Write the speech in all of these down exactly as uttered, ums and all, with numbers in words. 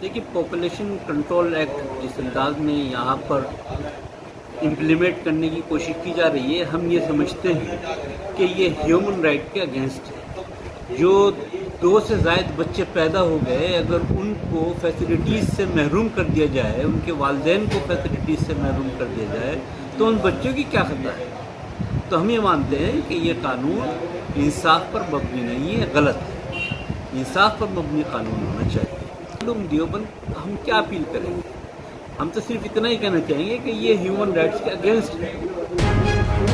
देखिए, population control act जिस अंदाज में यहाँ पर इम्प्लीमेंट करने की कोशिश की जा रही है, हम ये समझते हैं कि ये ह्यूमन राइट के अगेंस्ट है। जो दो से ज़ायद बच्चे पैदा हो गए, अगर उनको फैसिलिटीज़ से महरूम कर दिया जाए, उनके वालिदैन को फैसिलिटीज़ से महरूम कर दिया जाए, तो उन बच्चों की क्या खता है। तो हम ये मानते हैं कि ये कानून इंसाफ पर मबनी नहीं है, गलत है। इंसाफ पर मबनी कानून होना चाहिए। मालूम देवबंद हम क्या अपील करेंगे, हम तो सिर्फ इतना ही कहना चाहेंगे कि ये ह्यूमन राइट्स के अगेंस्ट है।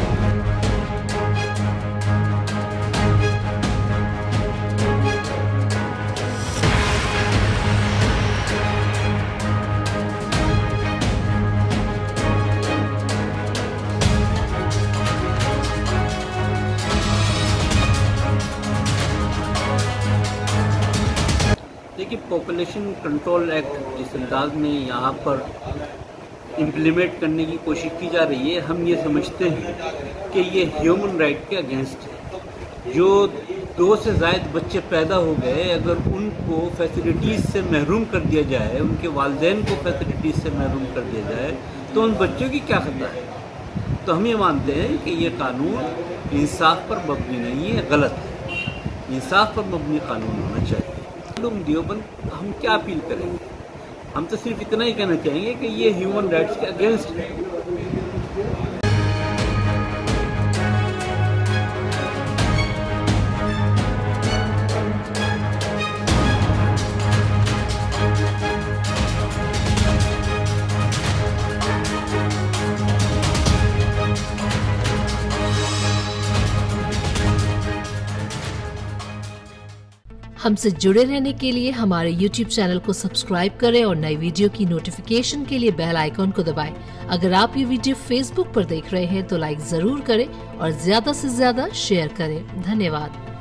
देखिए, पॉपुलेशन कंट्रोल एक्ट जिस अंदाज में यहाँ पर इम्प्लीमेंट करने की कोशिश की जा रही है, हम ये समझते हैं कि ये ह्यूमन राइट के अगेंस्ट है। जो दो से ज़ायद बच्चे पैदा हो गए, अगर उनको फैसिलिटीज़ से महरूम कर दिया जाए, उनके वालिदैन को फैसिलिटीज़ से महरूम कर दिया जाए, तो उन बच्चों की क्या खता है। तो हम ये मानते हैं कि ये कानून इंसाफ पर मबनी नहीं है, गलत है। इंसाफ पर मबनी कानून होना चाहिए। मालूम देवबंद हम क्या अपील करेंगे, हम तो सिर्फ इतना ही कहना चाहेंगे कि ये ह्यूमन राइट्स के अगेंस्ट है। हमसे जुड़े रहने के लिए हमारे यूट्यूब चैनल को सब्सक्राइब करें और नई वीडियो की नोटिफिकेशन के लिए बेल आइकॉन को दबाएं। अगर आप ये वीडियो फेसबुक पर देख रहे हैं तो लाइक जरूर करें और ज्यादा से ज्यादा शेयर करें। धन्यवाद।